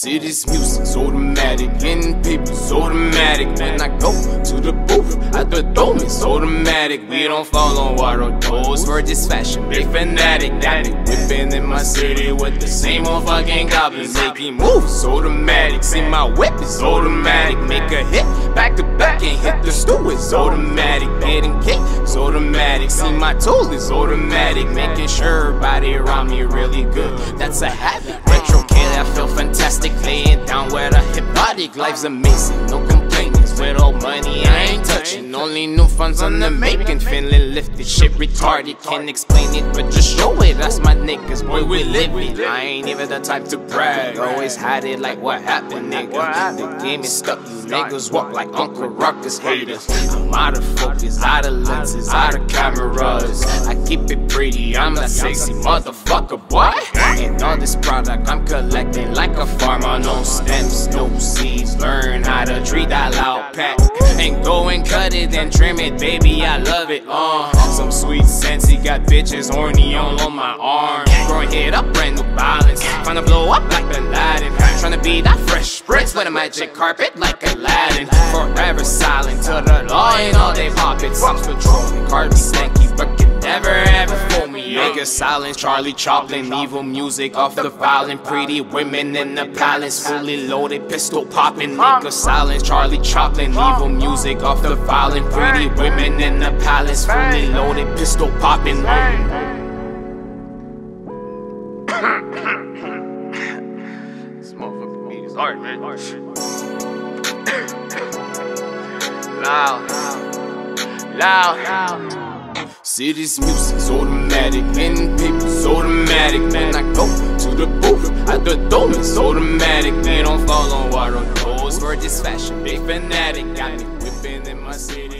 City's music's automatic, getting papers automatic. When I go to the booth, at the dome it's automatic. We don't follow our toes, we're just fashion, big fanatic. Got me whipping in my city with the same old fucking goblins. Making moves automatic, see my whip is automatic. Make a hit, back to back and hit the stew, it's automatic. Getting cake, it's automatic. See my tool is automatic. Making sure everybody around me really good, that's a habit. Retro kid, I feel fantastic. Laying down with a hypnotic. Life's amazing, no complaining. With old money I ain't touching. Only new funds on the making. Feeling lifted, shit retarded. Can't explain it, but just show it. That's my niggas, boy, we live it. I ain't even the type to brag. Always had it like what happened, nigga. The game is stuck, you niggas walk like Uncle Ruckus haters. I'm out of focus, out of lenses, out of cameras. I keep it pretty, I'm a sexy motherfucker, boy. And all this product I'm collecting like a farmer. No stems, no seeds. Learn how to treat that loud pack. And go and cut it and trim it, baby, I love it. Some sweet sense, he got bitches horny all on my arm. Growing head up, brand new balance. Tryna blow up like Aladdin. Tryna be that fresh prince with a magic carpet like Aladdin. Forever silent to the law and all they pockets. I'm patrolling, card be stanky, but can never ever fool me. Nigga silence, Charlie Chaplin. Evil music off the violin. Pretty women in the palace, fully loaded, pistol popping. Nigga silence, Charlie Chaplin. Evil music off the violin. Pretty women in the palace, fully loaded, pistol popping. This motherfucking beat is hard, man. Loud. City's music's automatic, getting papers automatic. When I go to the booth, at the dome it's automatic. We don't follow our toes, we're just fashion, big fanatic. Got me whipping in my city.